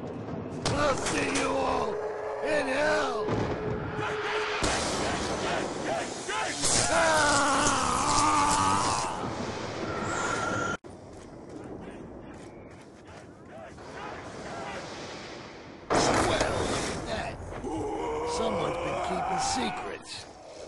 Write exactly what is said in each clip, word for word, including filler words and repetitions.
I'll see you all in hell! Well, look at that. Someone's been keeping secrets.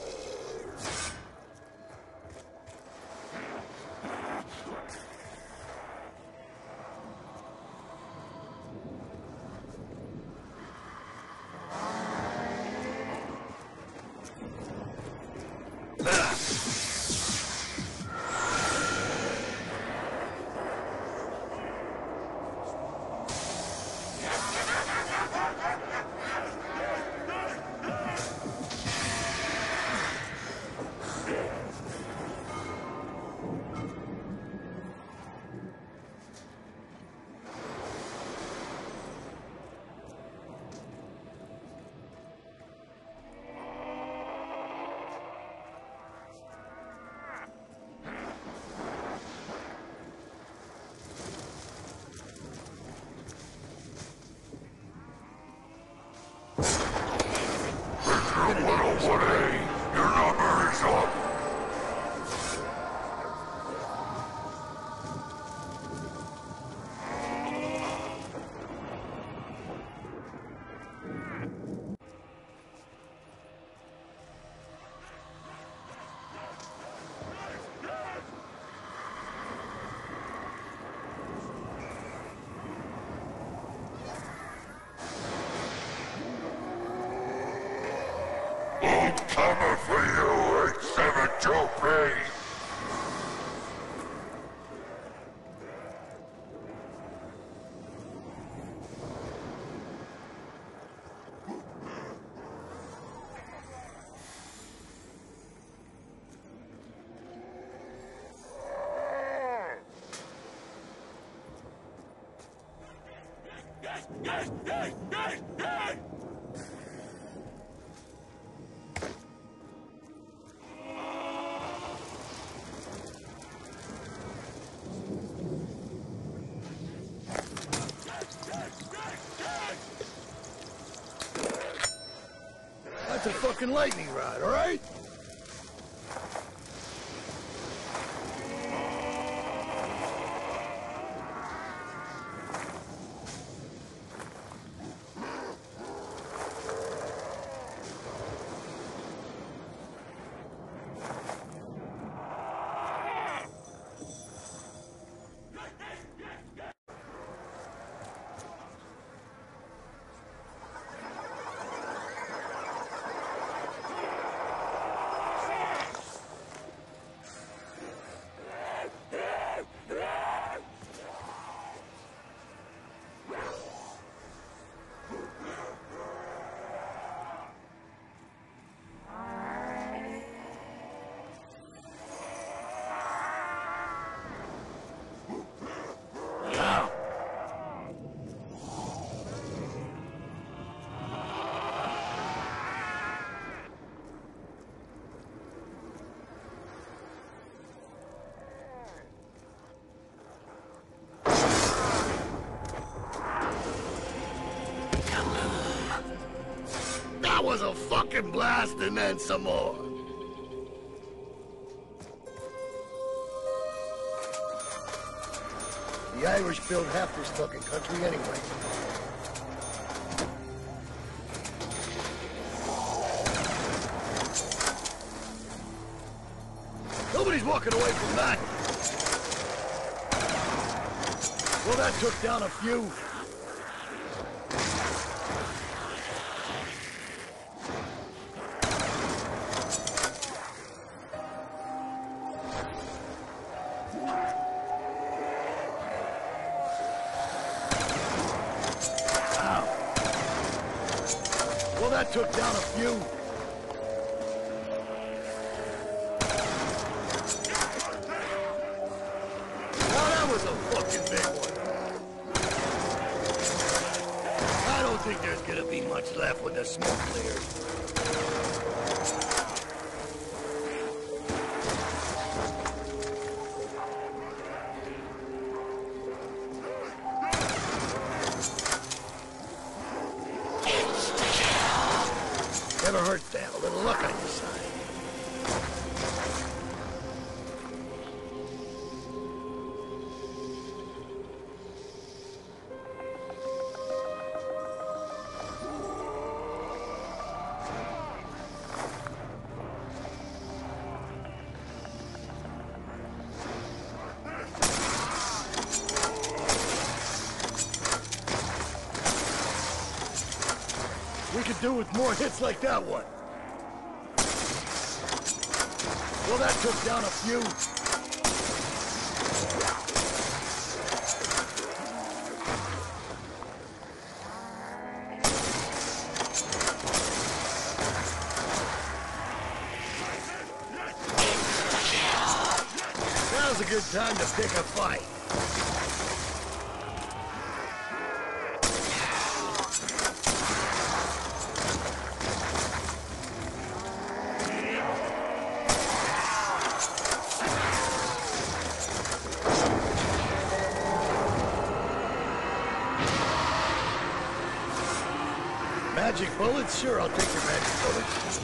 Coming for you, eight seven two P! That's a fucking lightning rod, all right? That was a fucking blast and then some more. The Irish built half this fucking country anyway. Nobody's walking away from that. Well, that took down a few. That took down a few. Now that was a fucking big one. I don't think there's gonna be much left when the smoke clears. hurt to have a little luck on your side. We could do with more hits like that one. Well, that took down a few. Now's a good time to pick a fight. Magic bullets? Sure, I'll take your magic bullets.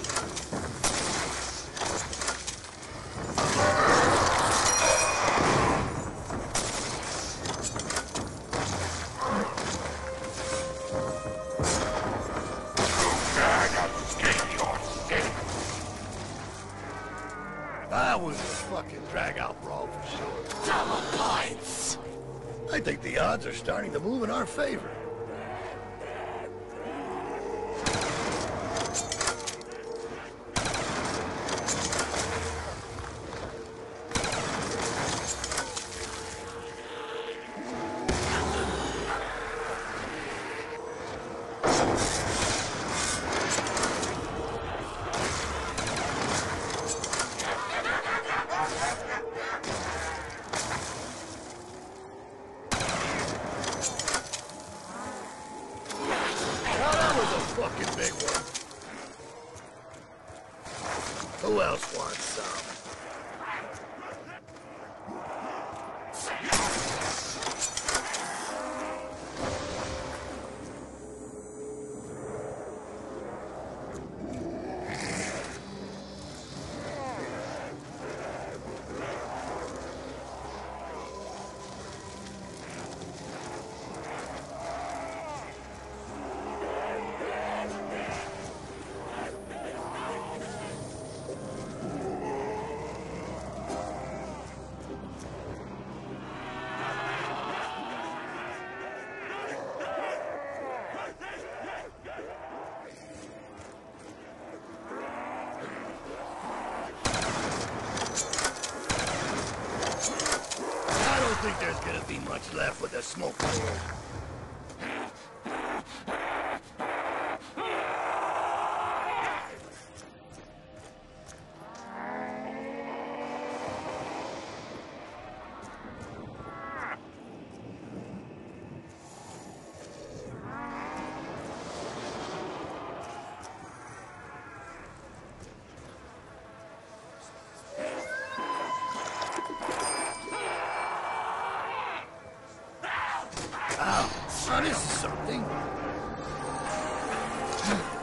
That was a fucking drag-out brawl for sure. Double points! I think the odds are starting to move in our favor. Fucking big one. Who else wants some? I think there's gonna be much left with the smoke cleared. Ow, now this is something.